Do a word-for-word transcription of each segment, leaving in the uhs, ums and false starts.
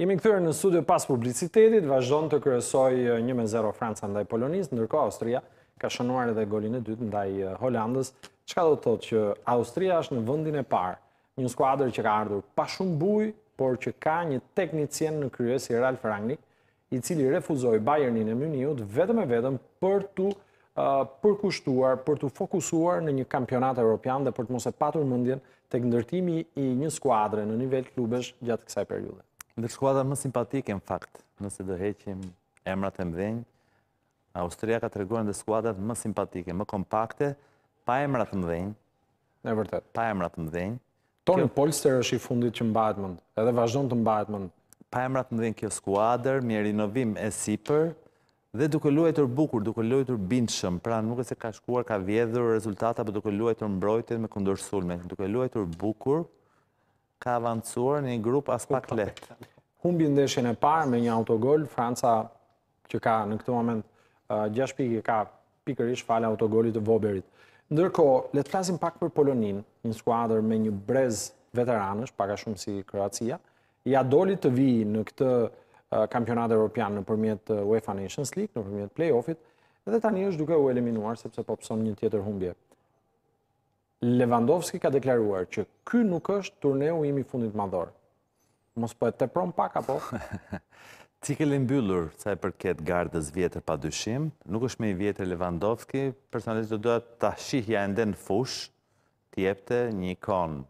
Jemi kthyer në studio pas publicitetit, vazhdon të kryesoj një me zero Franca ndaj Polonisë, ndërkohë Austria ka shënuar edhe golin e dytë ndaj Holandës. Çka do të thotë që Austria është në vendin e parë, një skuadër që ka ardhur pa shumë bujë, por që ka një teknicien në krye si Ralf Rangnick, i cili refuzoi Bayernin e Munichut vetëm e vetëm për të uh, përkushtuar, për të fokusuar në një kampionat evropian dhe për të mos e patur mendjen tek ndërtimi i një skuadre në nivel klubesh gjatë kësaj periudhe. Ndër skuadra më simpatike në fakt, nëse do heqim emrat e mëdhenj, Austria ka treguar ndër skuadrat më simpatike, më kompakte, pa emrat të mëdhenj. E vërtet. Pa emrat të mëdhenj. Toni Polster është i fundit që mbahet mend, edhe vazhdon të mbahet mend. Pa emrat të mëdhenj kjo skuadër, me rinovim e sipër dhe duke luajtur bukur, duke luajtur bindshëm, pra nuk e se ka shkuar, ka vjedhur rezultata, por duke luajtur mbrojtjen me kundërsulme, duke luajtur bukur, ka avancuar në një grup as pak lehtë. Humbi ndeshjen e parë me një autogol, Franca që ka në këtë moment gjashtë pikë ka pikërisht fal autogolit të Voberit. Ndërkohë, le të flasim pak për Polonin, një skuadër me një brez veteranësh, pak a shumë si Kroacia, ja doli të vijë në këtë kampionat evropian nëpërmjet UEFA Nations League, nëpërmjet play-offit, dhe tani është duke u eliminuar sepse po pëson një tjetër humbje. Lewandowski ka deklaruar që ky nuk është turneu im i fundit madhor. Mos po e tepron pak apo? Cikël i mbyllur sa i përket gardës vjetër pa dyshim, nuk është më i vjetër Lewandowski, personalisht do doja ta shihja ende në fush, të jepte një ikon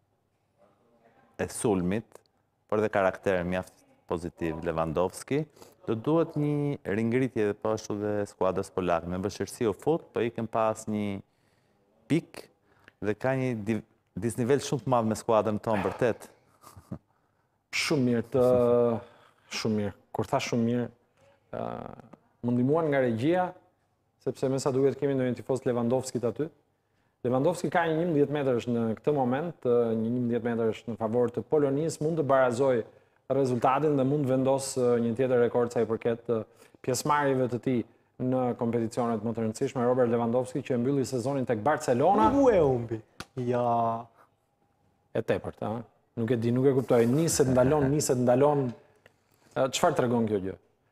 e sulmit, por dhe karakter mjaft pozitiv Lewandowski, do duhet një ringritje dhe po ashtu dhe skuadrës polake. Me vështirësi u fut, po ikën pas një pik dhe ka një disnivel shumë të madh me skuadrën tonë vërtet. Shumë mirë të shumë mirë. Kur tha shumë mirë, më ndihmuan nga regjia, sepse me sa duket kemi ndonjë tifoz Lewandowskit aty. Lewandowski ka një njëmbëdhjetë metrash në këtë moment, një njëmbëdhjetë metrash në favor të Polonisë, mund të barazoj rezultatin dhe mund të vendos një tjetër rekord sa i përket pjesëmarrjeve të tij në kompeticionet më të rëndësishme. Robert Lewandowski që e mbylli sezonin tek Barcelona. Nuk e humbi. Ja. E tepërt, ha. Nuk e di, nuk e kuptoj. Niset ndalon, niset ndalon. Çfarë tregon kjo gjë?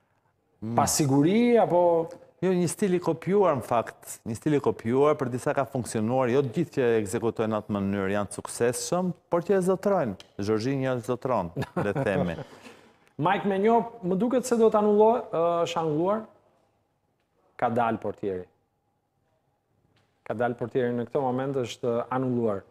Pasiguri apo jo, një stil i kopjuar në fakt, një stil i kopjuar, për disa ka funksionuar, jo të gjithë që ekzekutojnë atë mënyrë janë të suksesshëm, por që e zotrojnë. Jorginho e zotron, le të themi. Mike Maignan, më duket se do të anullohet, është anulluar. Ka dalë portieri. Ka dalë portieri në këtë moment është anulluar.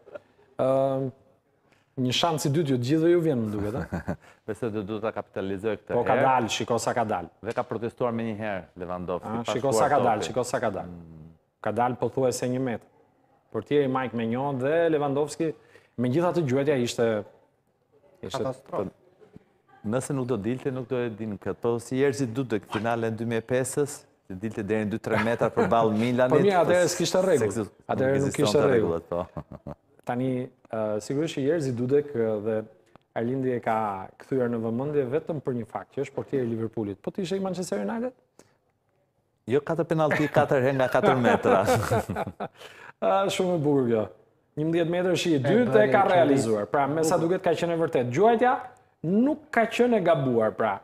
Ë Një shans i dytë ju të gjithë ju vjen më duket, a? Besoj do duhet ta kapitalizoj këtë herë. Po ka dalë, shiko sa ka dalë. Dhe ka protestuar më një herë Lewandowski. Shiko sa ka dalë, shiko sa ka dalë. Ka dalë pothuajse një metër. Portieri Mike Maignan dhe Lewandowski, megjithatë gjuetja ishte katastrofë. Nëse nuk do dilte, nuk do e din këtë. Po si Jerzy Dudek finalen dy mijë e pesës, që dilte deri në dy tre metra përballë Milanit. Po mirë, atëherë s'kishte rregull. Atëherë nuk kishte rregull. Tani, sigurisht që Jerzy Dudek dhe Arlindi e ka kthyer në vëmendje vetëm për një fakt, që është portieri i Liverpoolit. Po ti ishe i Manchester United? Jo, katër penallti, katër herë nga katër metra. Shumë e bukur kjo. njëmbëdhjetë metrë shi i dytë e ka realizuar. Pra, me sa duket ka qenë e vërtet. Gjuajtja nuk ka qenë e gabuar, pra.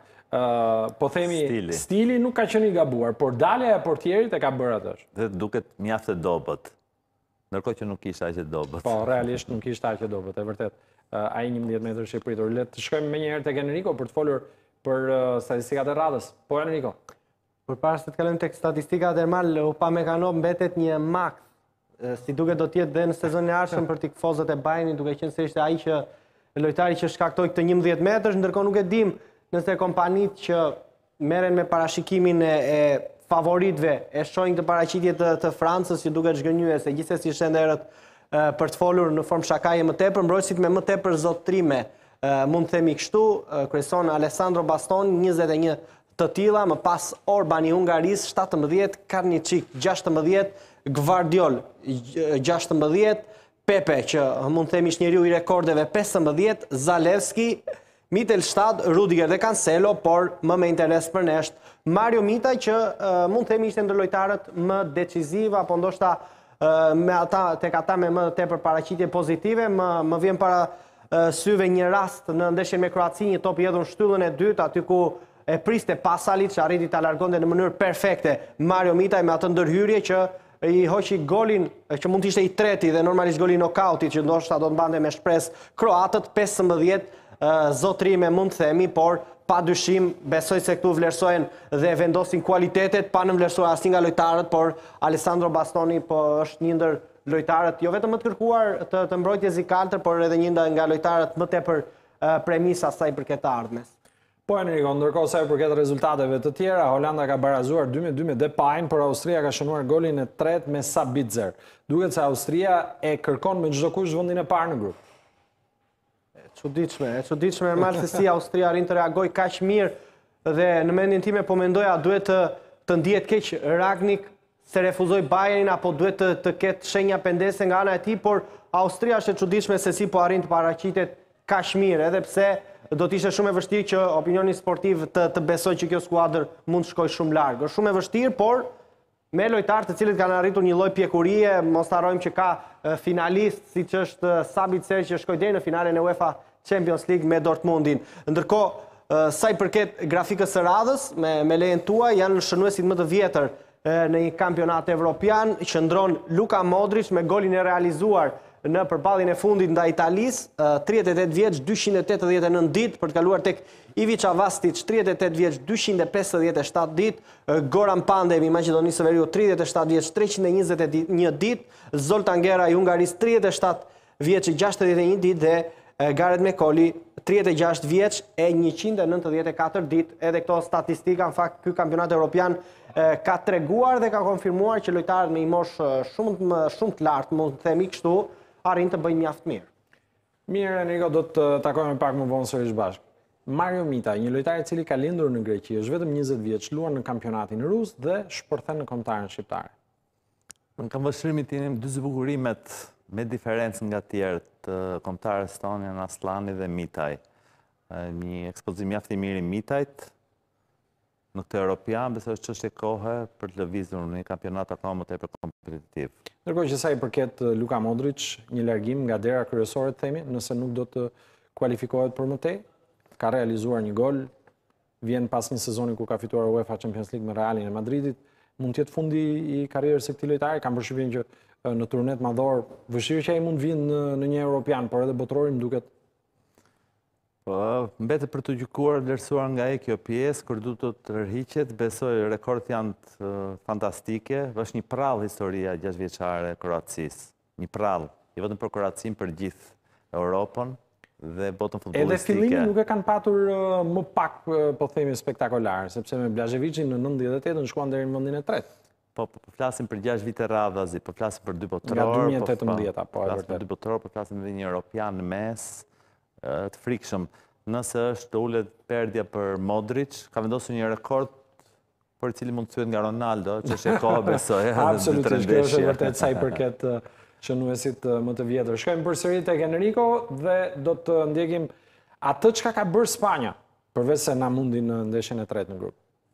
Po themi, stili nuk ka qenë i gabuar, por dalja e portierit e ka bërë atësh. Dhe duket mjaft e dobët. Ndërkohë që nuk ishte aq e dobët. Po, realisht nuk ishte aq e dobët, e vërtet. Ai njëmbëdhjetë metrë shi i pritur. Le të shkojmë menjëherë tek Enrico për të folur për statistikat e radhës. Po, Enrico. Përpara se të kalojmë tek statistikat, Ermal Upamecano mbetet një makt, si duket do të jetë dhe në sezonin e ardhshëm për tikfozët e Bayernit, duke qenë se ishte ai që lojtari që shkaktoi këtë njëmbëdhjetë metrësh, ndërkohë nuk e dim nëse kompanitë që merren me parashikimin e, e favoritëve e shohin këtë paraqitje të, të Francës që duket zhgënjyese, gjithsesi shënderët për të folur në formë shakaje më tepër, mbrojtësit me më tepër zotëtrime, mund të themi kështu, kryeson Alessandro Bastoni, njëzet e një të tilla, më pas Orban i Hungarisë, shtatëmbëdhjetë, Karničik, gjashtëmbëdhjetë, Gvardiol, gjashtëmbëdhjetë, Pepe, që mund të themi ishte njeriu i rekordeve, pesëmbëdhjetë, Zalewski, Mittelstadt, Rudiger dhe Cancelo, por më me interes për nesht, Mario Mita, që mund të themi ishte ndër lojtarët më decisiv, apo ndoshta me ata tek ata me më tepër paraqitje pozitive, më më vjen para syve një rast në ndeshjen me Kroaci, një top i hedhur në shtyllën e dytë, aty ku e priste Pasalic, arriti ta largonte në mënyrë perfekte Mario Mitaj me atë ndërhyrje që i hoqi golin që mund të ishte i treti dhe normalisht golin nokautit që ndoshta do të mbante me shpresë kroatët. Pesëmbëdhjetë zotrime mund të themi, por pa dyshim besoj se këtu vlerësohen dhe vendosin kualitetet pa në vlerësuar asnjë nga lojtarët, por Alessandro Bastoni po është një ndër lojtarët jo vetëm më të kërkuar të, të mbrojtjes i kaltër, por edhe një nga lojtarët më tepër uh, premisa sa i përket të ardhmes. Po Enrico, ndërkohë sa i përket rezultateve të tjera, Holanda ka barazuar dy me dy me Depay, por Austria ka shënuar golin e tretë me Sabitzer. Duket se Austria e kërkon me çdo kush vendin e parë në grup. Çuditshme, e çuditshme normal se si Austria arrin të reagoj kaq mirë dhe në mendjen time po mendoja duhet të të ndihet keq Ragnik se refuzoi Bayernin apo duhet të, të ketë shenja pendese nga ana e tij, por Austria është e çuditshme se si po arrin të paraqitet kaq mirë, edhe pse do të ishte shumë e vështirë që opinioni sportiv të, të besojë që kjo skuadër mund të shkojë shumë larg. Është shumë e vështirë, por me lojtarë të cilët kanë arritur një lloj pjekurie, mos harrojmë që ka finalist siç është Sabitzer që shkoi deri në finalen e UEFA Champions League me Dortmundin. Ndërkohë, sa i përket grafikës së radhës, me, me lejen tuaj, janë shënuesit më të vjetër në një kampionat evropian, qëndron Luka Modric me golin e realizuar në përballjen e fundit ndaj Italisë, tridhjetë e tetë vjeç, dyqind e tetëdhjetë e nëntë ditë, për të kaluar tek Ivica Vastic, tridhjetë e tetë vjeç, dyqind e pesëdhjetë e shtatë ditë, Goran Pandev i Maqedonisë së Veriut, tridhjetë e shtatë vjeç, treqind e njëzet e një ditë, Zoltan Gera i Hungarisë, tridhjetë e shtatë vjeç, gjashtëdhjetë e një ditë dhe Gareth McCauley, tridhjetë e gjashtë vjeç e njëqind e nëntëdhjetë e katër ditë. Edhe këto statistika, në fakt, ky kampionat evropian ka treguar dhe ka konfirmuar që lojtarët me një moshë shumë shumë të lartë, mund të themi kështu, arrin të bëjnë mjaft mirë. Mirë, Enrico, do të takojmë pak më vonë sërish bashkë. Mario Mitaj, një lojtar i cili ka lindur në Greqi, është vetëm njëzet vjeç, luan në kampionatin rus dhe shpërthen në kombëtaren shqiptare. Në kam vështrimin tim dy zbukurimet me diferencë nga tjerët kombëtarës tonë janë Aslani dhe Mitaj. Një ekspozim mjaft i mirë i Mitajt në këtë Europian, besoj është çështje kohe për të lëvizur në një kampionat akoma më tepër kompetitiv. Ndërkohë që sa i përket Luka Modric, një largim nga dera kryesore të themi, nëse nuk do të kualifikohet për më tej, ka realizuar një gol, vjen pas një sezoni ku ka fituar UEFA Champions League me Realin e Madridit, mund të jetë fundi i karrierës së këtij lojtari, kam përshtypjen që në turnet madhor vështirë që ai mund vinë në, në një Europian, por edhe botërori më duket. Po, mbetet për të gjykuar vlerësuar nga ai kjo pjesë, kur du të të rërhiqet, besoj rekordet janë të, fantastike, është një prallë historia gjashtë-vjeçare e Kroacisë. Një prallë, jo vetëm për Kroacinë, për gjithë Europën dhe botën futbollistike. Edhe fillimi nuk e kanë patur uh, më pak, uh, po themi, spektakolar, sepse me Blaževićin në nëntëdhjetë e tetën shkuan deri në vendin e tretë. Po, po, po flasim për gjashtë vite radhazi, po flasim për dy botëror, nga dy mijë e tetëmbëdhjetë, po, po, flasim për dy botëror, po flasim edhe një Europian në mes, të frikshëm. Nëse është ullet perdja për Modric, ka vendosur një rekord për cili mund të thuhet nga Ronaldo, që është e kohë besoj. Absolutisht, kjo është vërtet sa i përket shënuesit më të vjetër. Shkojmë përsëri tek Enrico dhe do të ndjekim atë çka ka bërë Spanja, përveç se na mundi në ndeshjen e tretë në grup.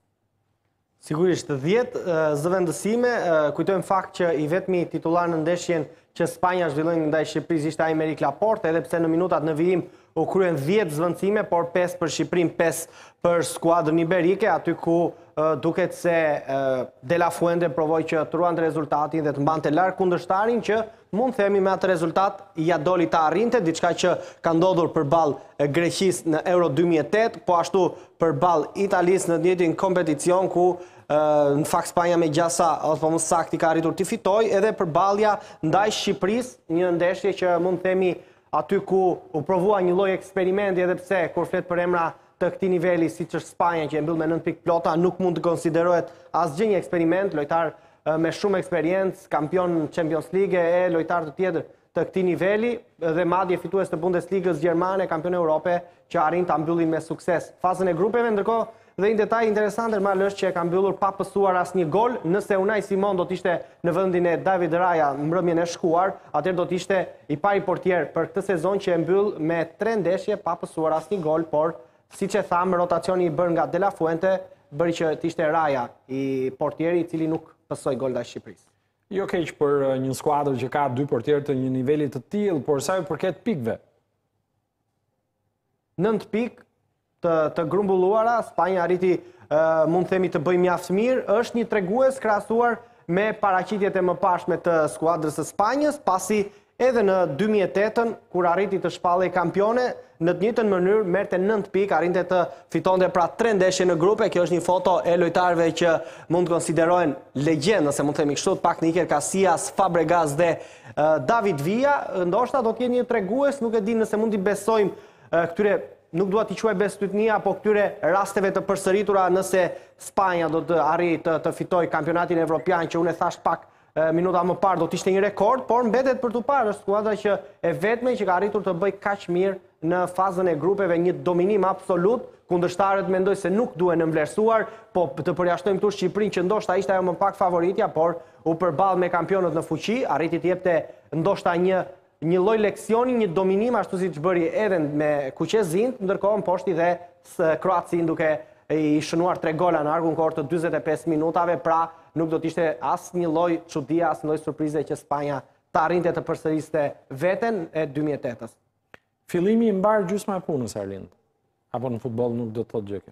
Sigurisht, dhjetë zëvendësime, kujtojmë fakt që i vetmi titullar në ndeshjen që Spanja zhvilloi ndaj Shqipërisë ishte Aymeric Laporte, edhe pse në minutat në vijim u kryen dhjetë zvendësime, por pesë për Shqipërinë, pesë për skuadrën iberike, aty ku duket se De La Fuente provoi që të ruante rezultatin dhe të mbante larg kundërshtarin që mund themi me atë rezultat ja doli ta arrinte, diçka që ka ndodhur përballë Greqisë në Euro dy mijë e tetë, po ashtu përballë Italisë në të njëjtin kompeticion ku në fakt Spanja me gjasa ose më saktë ka arritur të fitojë, edhe përballja ndaj Shqipërisë, një ndeshje që mund themi aty ku u provua një lloj eksperimenti, edhe pse kur flet për emra të këtij niveli siç është Spanja që e mbyll me nëntë pikë plota, nuk mund të konsiderohet asgjë një eksperiment, lojtar me shumë eksperiencë, kampion Champions League e lojtar të tjetër të këtij niveli dhe madje fitues të Bundesligës gjermane, kampion Europe, që arrin ta mbyllin me sukses fazën e grupeve. Ndërkohë dhe një detaj interesant Ermal është që e ka mbyllur pa pësuar asnjë gol. Nëse Unai Simon do të ishte në vendin e David Raya në mbrëmjen e shkuar, atëherë do të ishte i pari portier për këtë sezon që e mbyll me tre ndeshje pa pësuar asnjë gol, por siç e tham, rotacioni i bërë nga De La Fuente bëri që të ishte Raya i portieri i cili nuk pësoi gol ndaj Shqipërisë. Jo keq për një skuadër që ka dy portierë të një niveli të tillë, por sa i përket pikëve. nëntë pikë të, të grumbulluara, Spanja arriti uh, mund themi të bëjë mjaft mirë, është një tregues krahasuar me paraqitjet e mëparshme të skuadrës së Spanjës, pasi edhe në dy mijë e tetën, kur arriti të shpallej kampione, në të njëjtën mënyrë merrte nëntë pikë, arrinte të fitonte pra tre ndeshje në grupe. Kjo është një foto e lojtarëve që mund të konsiderohen legjendë, nëse mund të themi kështu, pak në Iker Casillas, Fabregas dhe uh, David Villa. Ndoshta do të jetë një tregues, nuk e di nëse mund t'i besojmë uh, këtyre, nuk dua t'i quaj bestytnia, po këtyre rasteve të përsëritura nëse Spanja do të arrijë të, të fitojë kampionatin evropian, që unë e thash pak minuta më parë do të ishte një rekord, por mbetet për tu parë, është skuadra që e vetme që ka arritur të bëjë kaq mirë në fazën e grupeve, një dominim absolut. Kundërshtarët mendoj se nuk duhen në vlerësuar, po të përjashtojmë këtu Shqipërinë që ndoshta ishte ajo më pak favoritja, por u përball me kampionët në fuqi, arriti të jepte ndoshta një një lloj leksioni, një dominim ashtu siç bëri edhe me Kuqezin, ndërkohë poshti dhe Kroacin duke i shënuar tre gola në argun kohë të dyzet e pesë minutave, pra nuk do të ishte asë një loj çudie, asë një loj surprize që Spanja të arrinte të përsëriste veten e dy mijë e tetës. Fillimi i mbar gjysma e punës, Arlind. Apo në futboll nuk do të thotë gjë kjo?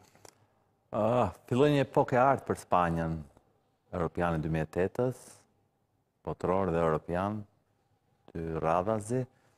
Uh, filloi një epokë e artë për Spanjën, Europian e dy mijë e tetës, botëror dhe Europian, dy radhazi.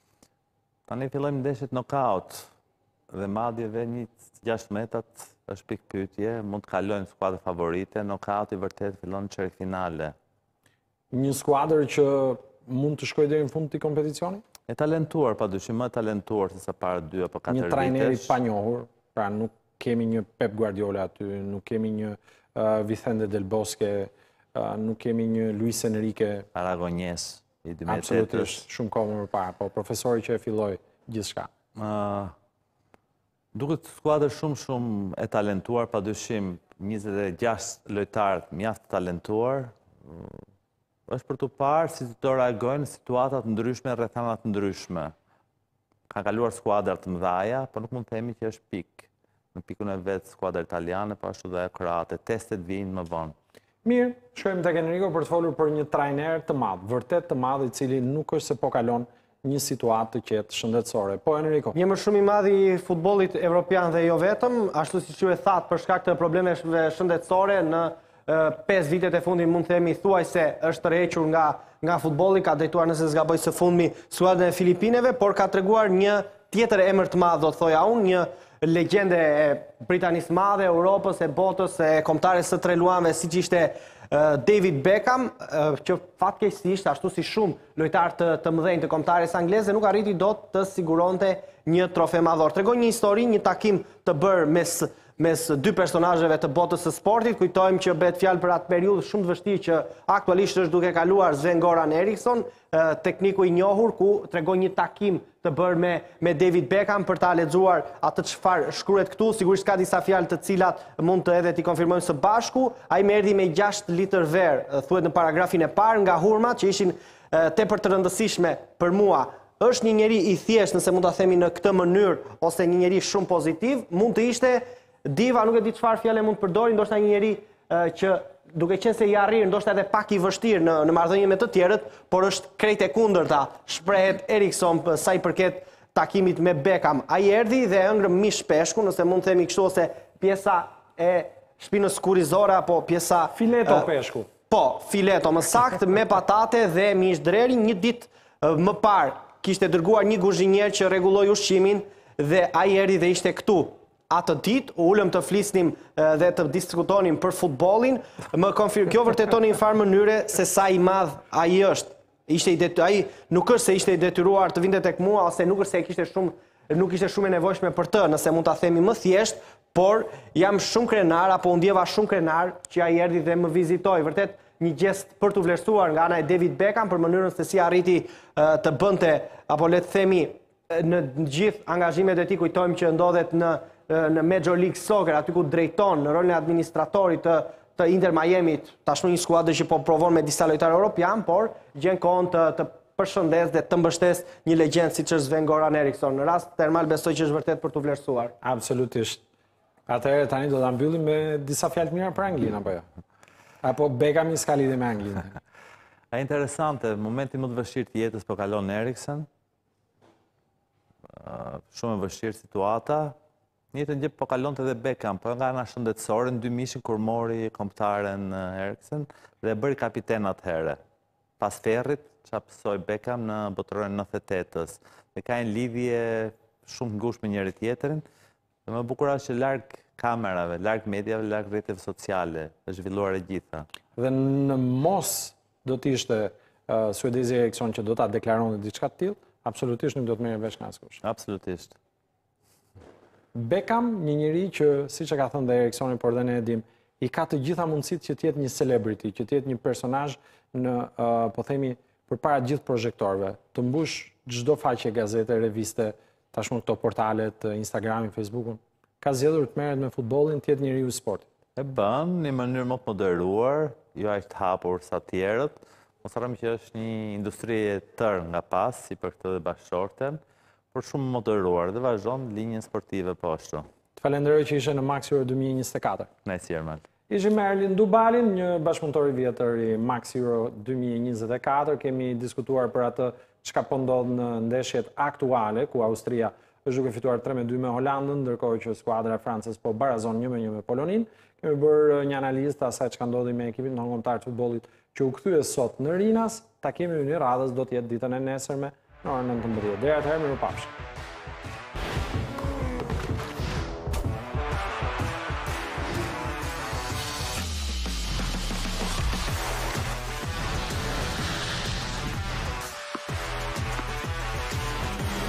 Tani fillojmë ndeshjet knockout dhe madjeve një gjashtëdhjetat është pikë pyetje, mund të kalojnë skuadra favorite, knockout i vërtet fillon në çerkfinale. Një skuadër që mund të shkojë deri në fund të kompeticionit? E talentuar, padyshim më talentuar se sa para dy apo katër vitesh. Një trajner i panjohur, pra nuk kemi një Pep Guardiola aty, nuk kemi një uh, Vicente Del Bosque, uh, nuk kemi një Luis Enrique. Aragonjes i dy mijë e tetës. Absolutisht, shumë kohë më parë, po profesori që e filloi gjithçka. Uh, Duket skuadër shumë shumë e talentuar, padyshim njëzet e gjashtë lojtarë mjaft talentuar. Është për të parë si të reagojnë në situatat ndryshme, rrethanat ndryshme. Ka kaluar skuadra të mëdhaja, por nuk mund të themi që është pikë. Në pikun e vetë skuadra italiane, po ashtu dhe kroate. Testet vijnë më vonë. Mirë, shkojmë tek Enrico për të folur për një trajner të madh, vërtet të madh, i cili nuk është se po kalon një situatë të qetë shëndetësore. Po, Enrico? Një më shumë i madh i futbollit evropian dhe jo vetëm, ashtu siç ju e thatë për shkak të problemeve shëndetësore në pesë vitet e fundit mund të themi thuaj se është tërhequr nga nga futbolli, ka drejtuar nëse s'gaboj së fundmi skuadrën e Filipineve, por ka treguar një tjetër emër të madh, do të thoja unë, një legjende e Britanisë madhe, Europës, e botës, e kombëtares së tre luanëve, siç ishte David Beckham, që fatkeqësisht ashtu si shumë lojtarë të, të mëdhenj të kombëtares angleze nuk arriti dot të siguronte një trofe madhor. Tregon një histori, një takim të bërë mes mes dy personazheve të botës së sportit. Kujtojmë që bëhet fjalë për atë periudhë shumë të vështirë që aktualisht është duke kaluar Sven-Goran Eriksson, tekniku i njohur, ku tregon një takim të bërë me me David Beckham për ta lexuar atë çfarë shkruhet këtu. Sigurisht ka disa fjalë të cilat mund të edhe t'i konfirmojmë së bashku. Ai më erdhi me gjashtë litër verë, thuhet në paragrafin e parë, nga hurmat që ishin tepër të rëndësishme për mua. Është një njeri i thjeshtë, nëse mund ta themi në këtë mënyrë, ose një njeri shumë pozitiv, mund të ishte diva, nuk e di çfarë fjalë mund të përdori, ndoshta një njeri që duke qenë se i arrir, ndoshta edhe pak i vështirë në, në marrëdhënie me të tjerët, por është krejt e kundërta, shprehet Eriksson sa i përket takimit me Beckham. Ai erdhi dhe ëngrëm mish peshku, nëse mund të themi kështu, ose pjesa e shpinës kurizore apo pjesa fileto uh, peshku. Po, fileto, më saktë, me patate dhe mish dreri. Një ditë uh, më parë kishte dërguar një kuzhinier që rregulloi ushqimin dhe ai erdhi dhe ishte këtu. Atë ditë u ulëm të flisnim dhe të diskutonim për futbollin, më konfirm kjo vërteton në një farë mënyre se sa i madh ai është. Ishte i detyruar, ai nuk është se ishte i detyruar të vinte tek mua, ose nuk është se kishte shumë nuk ishte shumë e nevojshme për të, nëse mund ta themi më thjesht, por jam shumë krenar apo u ndjeva shumë krenar që ai erdhi dhe më vizitoi. Vërtet një gjest për të vlerësuar nga ana e David Beckham për mënyrën se si arriti të bënte, apo le të themi në gjithë angazhimet e tij. Kujtojmë që ndodhet në në Major League Soccer, aty ku drejton në rolin e administratorit të, të Inter Miamit, tashmë një skuadër që po provon me disa lojtarë europian, por gjen kohën të, të përshëndes dhe të mbështes një legjend siç është Sven-Goran Eriksson. Në rast termal besoj që është vërtet për të vlerësuar. Absolutisht. Atëherë tani do ta mbyllim me disa fjalë të mira për Anglinë apo jo? Apo Beckham i ska lidhje me Anglinë? Është interesante, momenti më të vështirë të jetës po kalon Eriksson. shumë e vështirë situata. Njëtë gjë po kalonte edhe Beckham, po nga ana shëndetësore në dy mijë kur mori kombëtaren Eriksen dhe e bëri kapiten atëherë. Pas Ferrit, çfarë pësoi Beckham në botrorin e nëntëdhjetë e tetës. Dhe ka një lidhje shumë ngushtë me njëri tjetrin. Dhe më bukur është që larg kamerave, larg mediave, larg rrjeteve sociale, është zhvilluar e gjitha. Dhe në mos do të ishte uh, Suedezi Eriksson që do ta deklaronte diçka të tillë, absolutisht nuk do të merrej vesh nga askush. Absolutisht. Beckham, një njeri që, siç e ka thënë dhe Eriksoni, por dhe ne e dim, i ka të gjitha mundësitë që të jetë një celebrity, që të jetë një personazh në, uh, po themi, përpara gjithë projektorëve, të mbush çdo faqe gazete, reviste, tashmë këto portalet, Instagramin, Facebookun. Ka zgjedhur të merret me futbollin, të jetë njeriu i sportit. E bën në një mënyrë më të moderuar, jo aq të hapur sa të tjerët. Mos harrojmë që është një industri e tërë nga pas, si për këtë dhe bashkëshorten, por shumë moderuar dhe vazhdon linjën sportive po ashtu. Të falenderoj që ishe në Max Euro dy mijë e njëzet e katër. Nice Jerman. Ishim me Erlin Dubalin, një bashkëpunëtor i vjetër i Max Euro dy mijë e njëzet e katër. Kemi diskutuar për atë çka po ndodh në ndeshjet aktuale, ku Austria është duke fituar tre me dy me Holandën, ndërkohë që skuadra e Francës po barazon një me një me Polonin. Kemi bërë një analizë të asaj çka ndodhi me ekipin ndërkombëtar të futbollit që u kthye sot në Rinas. Takimi i një radhës do të jetë ditën e nesërme në orën nëntëmbëdhjetë. Deri atëherë, mirupafshim.